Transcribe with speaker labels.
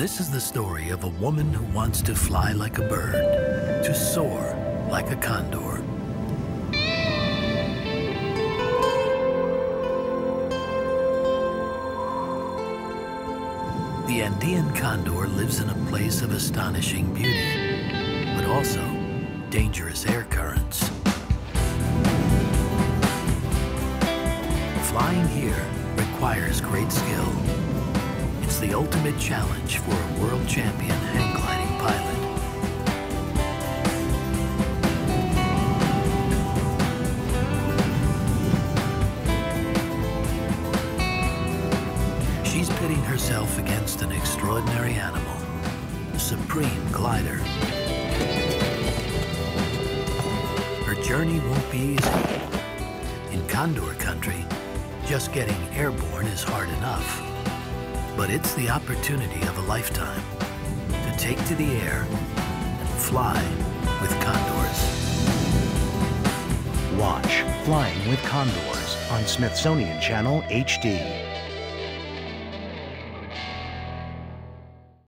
Speaker 1: This is the story of a woman who wants to fly like a bird, to soar like a condor. The Andean condor lives in a place of astonishing beauty, but also dangerous air currents. Flying here requires great skill. It's the ultimate challenge for a world champion hang gliding pilot. She's pitting herself against an extraordinary animal, a supreme glider. Her journey won't be easy. In Condor country, just getting airborne is hard enough. But it's the opportunity of a lifetime to take to the air and fly with condors.
Speaker 2: Watch Flying with Condors on Smithsonian Channel HD.